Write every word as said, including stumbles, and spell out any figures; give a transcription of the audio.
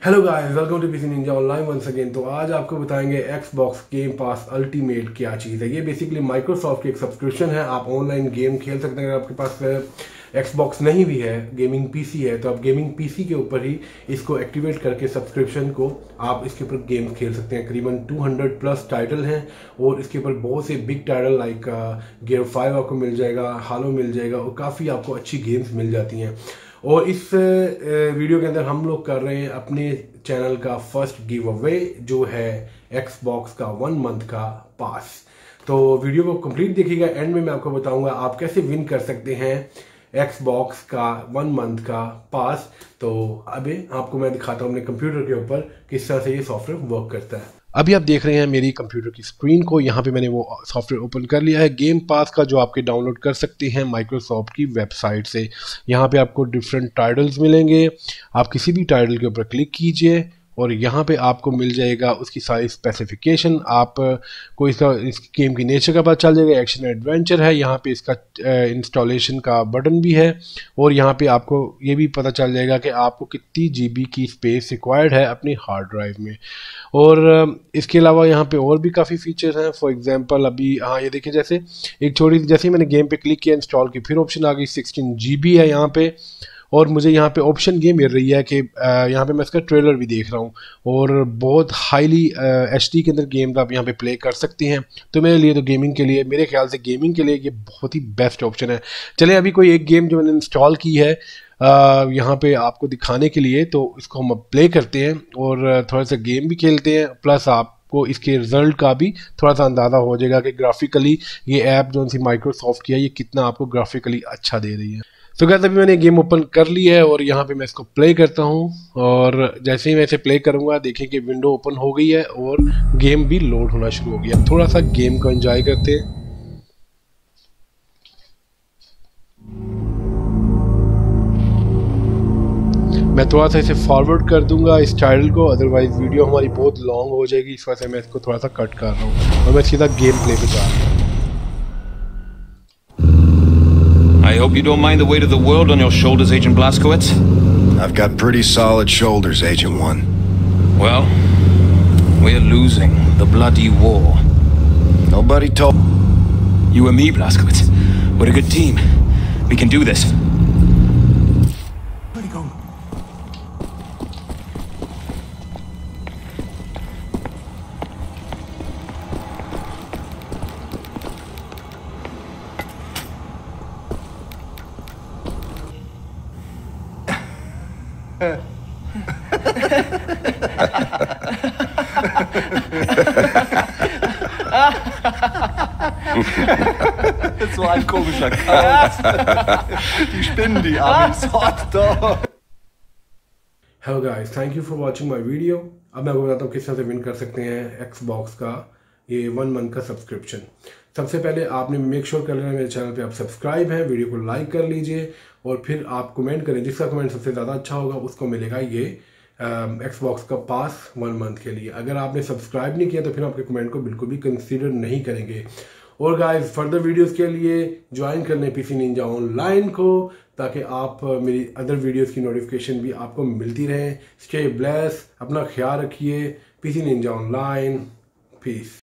Hello guys, welcome to PC Ninja online once again. तो आज आपको बताएंगे Xbox गेम पास अल्टीमेट क्या चीज़ है। ये बेसिकली माइक्रोसॉफ्ट की एक सब्सक्रिप्शन है। आप ऑनलाइन गेम खेल सकते हैं। अगर आपके पास Xbox नहीं भी है, गेमिंग पीसी है, तो आप गेमिंग पीसी के ऊपर ही इसको एक्टिवेट करके सब्सक्रिप्शन को आप इसके ऊपर गेम खेल सकते हैं। करीबन दो सौ प्लस टाइटल हैं और इसके ऊपर बहुत से big title like gear five आपको मिल जाएगा, हालो मिल जाएगा और काफ़ी आपको अच्छी गेम्स मिल जाती हैं। और इस वीडियो के अंदर हम लोग कर रहे हैं अपने चैनल का फर्स्ट गिव अवे, जो है Xbox का वन मंथ का पास। तो वीडियो को कंप्लीट देखिएगा, एंड में मैं आपको बताऊंगा आप कैसे विन कर सकते हैं Xbox का वन मंथ का पास। तो अभी आपको मैं दिखाता हूं अपने कंप्यूटर के ऊपर किस तरह से ये सॉफ्टवेयर वर्क करता है। अभी आप देख रहे हैं मेरी कंप्यूटर की स्क्रीन को। यहाँ पे मैंने वो सॉफ्टवेयर ओपन कर लिया है गेम पास का, जो आपके डाउनलोड कर सकते हैं माइक्रोसॉफ्ट की वेबसाइट से। यहाँ पे आपको डिफरेंट टाइटल्स मिलेंगे। आप किसी भी टाइटल के ऊपर क्लिक कीजिए और यहाँ पे आपको मिल जाएगा उसकी सारी स्पेसिफिकेशन। आप को इसका इस गेम की नेचर का पता चल जाएगा। एक्शन एडवेंचर है, यहाँ पे इसका इंस्टॉलेशन का बटन भी है और यहाँ पे आपको ये भी पता चल जाएगा कि आपको कितनी जीबी की स्पेस रिक्वायर्ड है अपनी हार्ड ड्राइव में। और इसके अलावा यहाँ पे और भी काफ़ी फीचर्स हैं। फॉर एग्जांपल अभी हाँ ये देखिए, जैसे एक छोटी जैसे ही मैंने गेम पे क्लिक किया इंस्टॉल की, फिर ऑप्शन आ गई सिक्सटीन जीबी है यहाँ पे। और मुझे यहाँ पे ऑप्शन ये मिल रही है कि यहाँ पे मैं इसका ट्रेलर भी देख रहा हूँ और बहुत हाईली एच डी के अंदर गेम आप यहाँ पे प्ले कर सकते हैं। तो मेरे लिए तो गेमिंग के लिए, मेरे ख्याल से गेमिंग के लिए ये बहुत ही बेस्ट ऑप्शन है। चले अभी कोई एक गेम जो मैंने इंस्टॉल की है यहाँ पे आपको दिखाने के लिए, तो इसको हम प्ले करते हैं और थोड़ा सा गेम भी खेलते हैं, प्लस आप को इसके रिजल्ट का भी थोड़ा सा अंदाज़ा हो जाएगा कि ग्राफिकली ये ऐप जो सी माइक्रोसॉफ्ट की है ये कितना आपको ग्राफिकली अच्छा दे रही है। तो कहते अभी मैंने गेम ओपन कर लिया है और यहाँ पे मैं इसको प्ले करता हूँ और जैसे ही मैं इसे प्ले करूँगा देखिए कि विंडो ओपन हो गई है और गेम भी लोड होना शुरू हो गया। थोड़ा सा गेम को एंजॉय करते हैं। मैं थोड़ा सा इसे फॉरवर्ड कर दूंगा इस टाइटल को, अदरवाइज वीडियो हमारी बहुत लॉन्ग हो जाएगी। इस वजह से मैं इसको थोड़ा सा कट कर रहा हूँ और मैं सीधा गेम प्ले पे जा रहा हूँ। I hope you don't mind the weight of the world on your shoulders, Agent Blazkowicz. I've got pretty solid shoulders, Agent One. Well, we're losing the bloody war. Nobody told... You and me, Blazkowicz. We're a good team. We can do this. Where'd he go? So ein komischer Kauz. Die spinnen die Arme sort da. Hello guys, thank you for watching my video. अब मैं आपको बताता हूँ किस तरह से win कर सकते हैं Xbox का ये वन मंथ का सब्सक्रिप्शन। सबसे पहले आपने मेक श्योर कर लेना मेरे चैनल पे आप सब्सक्राइब हैं, वीडियो को लाइक कर लीजिए और फिर आप कमेंट करें। जिसका कमेंट सबसे ज़्यादा अच्छा होगा उसको मिलेगा ये Xbox का पास वन मंथ के लिए। अगर आपने सब्सक्राइब नहीं किया तो फिर आपके कमेंट को बिल्कुल भी कंसीडर नहीं करेंगे। और गाइस, फर्दर वीडियोस के लिए ज्वाइन करने पीसी निंजा ऑनलाइन को, ताकि आप मेरी अदर वीडियोस की नोटिफिकेशन भी आपको मिलती रहे। स्टे ब्लेस, अपना ख्याल रखिए। PC Ninja online, piece.